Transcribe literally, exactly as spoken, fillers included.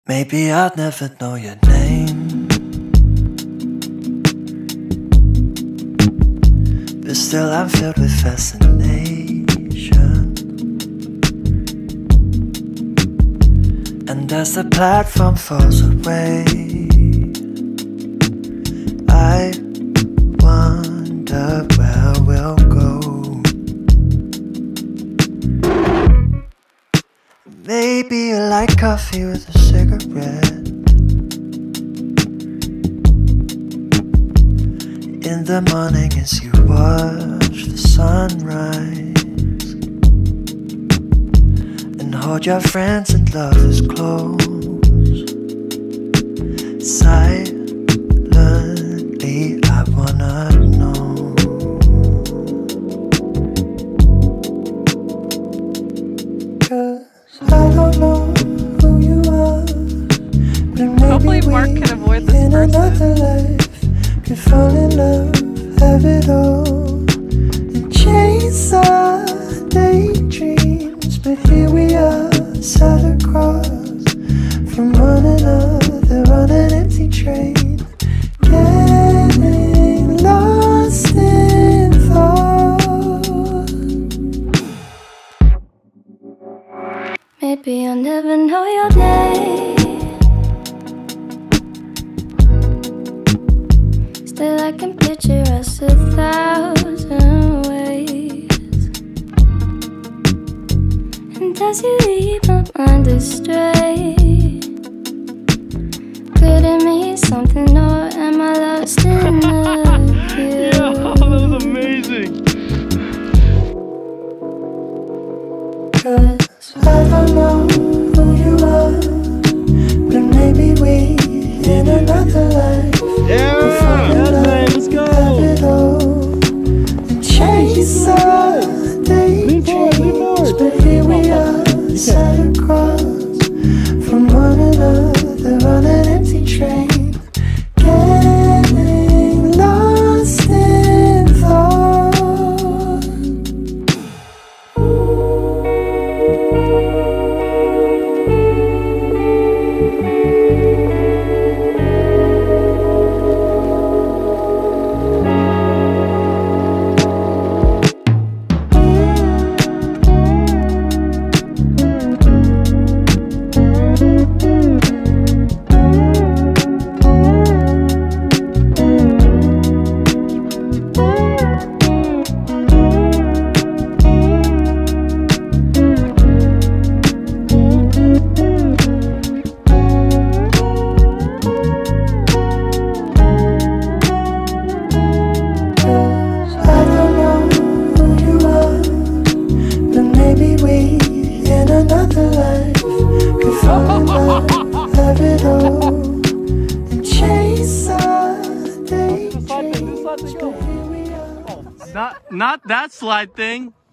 Maybe I'll never know your name, but still I'm filled with fascination. And as the platform falls away, I wonder where we'll go. Maybe you like coffee with a cigarette. In the morning as you watch the sunrise, and hold your friends and lovers close. Silently I wanna know, 'cause I don't know who you are, but hopefully maybe Mark we can avoid this in person. another life could fall in love, have it all, and chase our daydreams. But here we are, sat across from one another on an empty train, getting lost in thought. Maybe I'll never know your name, still I can picture us a thousand ways. And as you leave my mind astray, could it mean something, or am I lost in love with you? Yeah, that was amazing. 'Cause I don't know who you are, but maybe we in another life Yeah, let's go. have it all, and chase our daydreams. But here we are, sat across from one another on an empty train, getting lost in thought. Maybe we in another life could fall in love, have it all, and chase our daydreams. Not, not that slide thing.